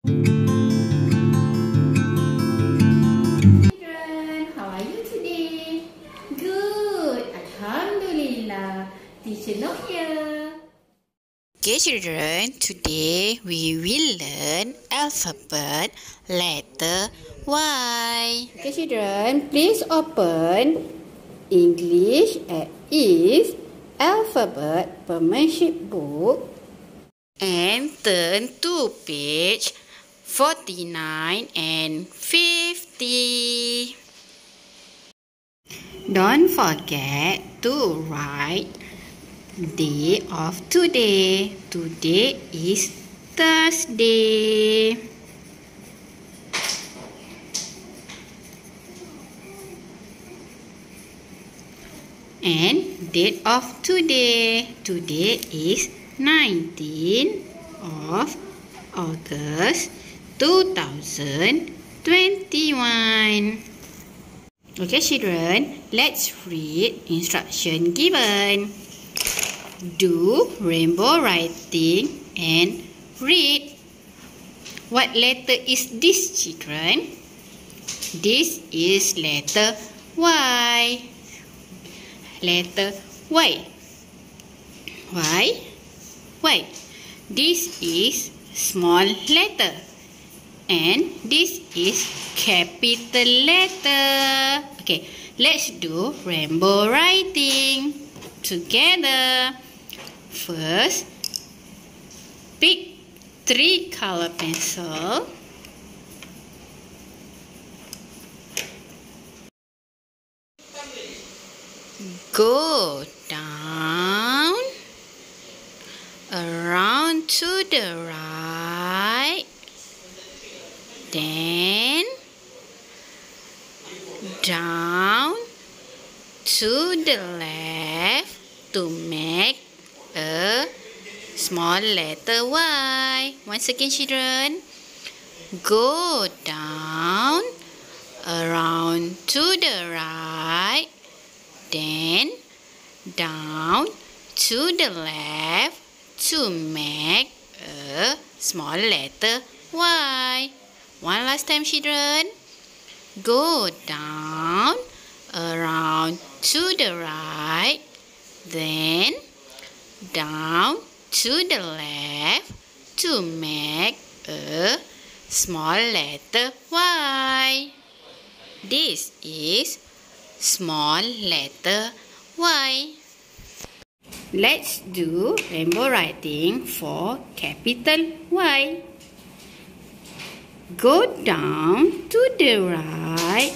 Children, how are you today? Good, Alhamdulillah. Teacher Noh here. Okay children, today we will learn alphabet letter Y. Okay children, please open English at Ease Alphabet Penmanship Book And turn to page 49 and 50. Don't forget to write day of today. Today is Thursday. And date of today. Today is 19 of August 2021. Okay children, let's read instruction given. Do rainbow writing and read. What letter is this children? This is letter Y. Letter Y. Y. This is small letter. And this is capital letter. Okay, let's do rainbow writing together. First, pick 3 color pencil. Go down, around to the right, then down to the left to make a small letter Y. Once again children, go down, around to the right, then down to the left to make a small letter Y. One last time children, go down, around to the right, then down to the left to make a small letter Y. This is small letter Y. Let's do rainbow writing for capital Y. Go down to the right,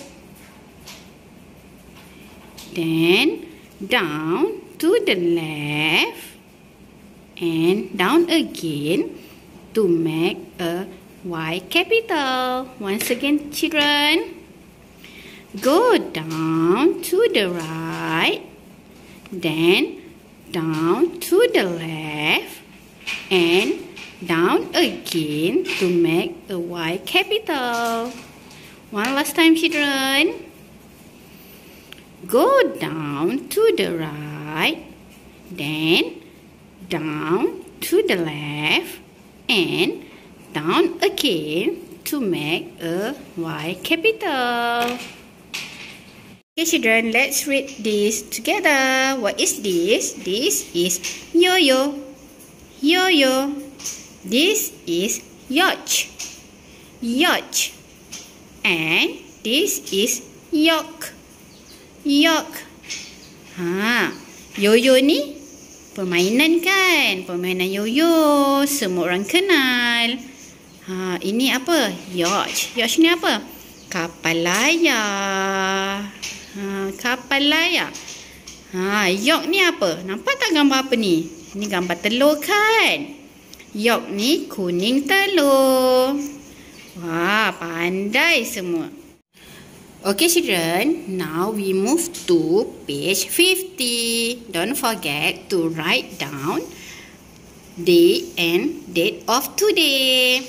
then down to the left, and down again to make a Y capital. Once again children, go down to the right, then down to the left, and down again to make a Y capital. One last time children, go down to the right, then down to the left, and down again to make a Y capital. Okay children, let's read this together. What is this? This is yo-yo. Yo-yo. This is yacht. Yacht. And this is york. York. Yo-yo ni permainan kan? Permainan yo-yo. Semua orang kenal. Ini apa? Yacht. Yacht ni apa? Kapal layar. Kapal layar. York ni apa? Nampak tak gambar apa ni? Ini gambar telur kan? York ni kuning telur. Wah, pandai semua. Okay children, now we move to page 50. Don't forget to write down day and date of today.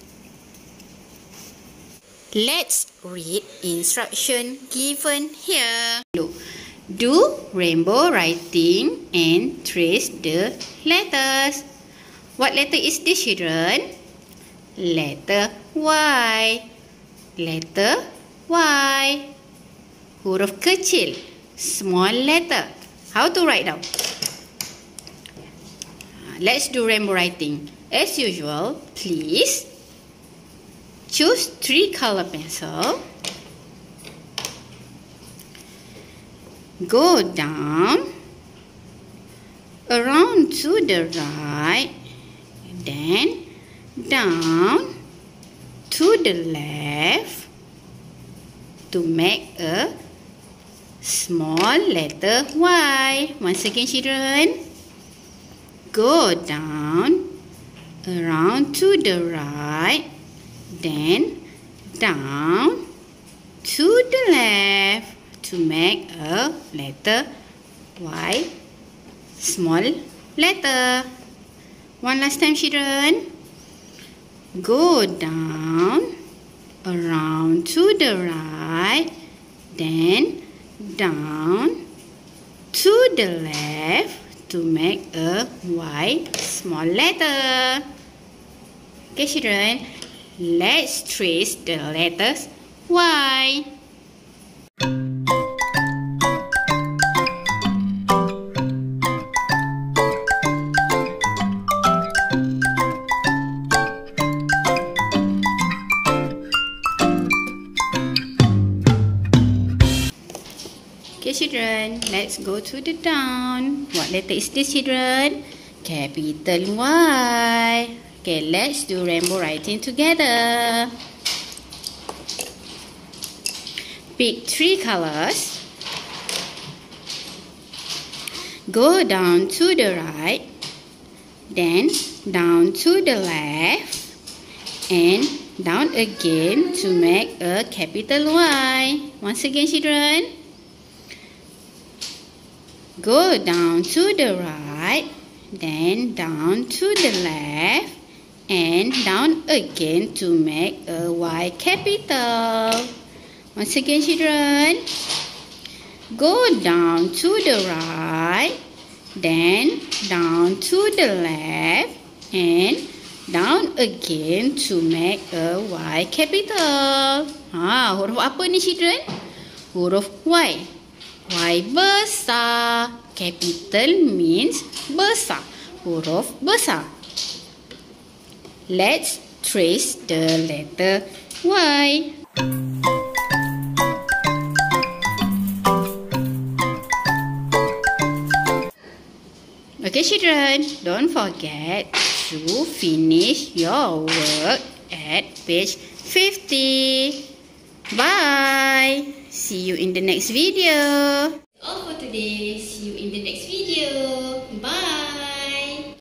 Let's read instruction given here. Do rainbow writing and trace the letters. What letter is this children? letter Y. Letter Y. Huruf kecil, small letter. How to write down? Let's do rainbow writing. As usual, please choose 3 color pencil. Go down, around to the right, then down to the left to make a small letter Y. Once again, children. Go down, around to the right, then down to the left to make a letter Y, small letter. One last time, children. Go down, around to the right, then down to the left to make a Y, small letter. Okay, children, let's trace the letters Y. Okay, children, let's go to the down. What letter is this, children? Capital Y. Okay, let's do rainbow writing together. Pick 3 colors. Go down to the right, then down to the left, and down again to make a capital Y. Once again, children. Go down to the right, then down to the left, and down again to make a Y capital. Once again, children. Go down to the right, then down to the left, and down again to make a Y capital. Huruf apa ni, children? Huruf Y. Y besar. Capital means besar. Huruf besar. Let's trace the letter Y. Okay, children, don't forget to finish your work at page 50. Bye. See you in the next video. All for today. See you in the next video.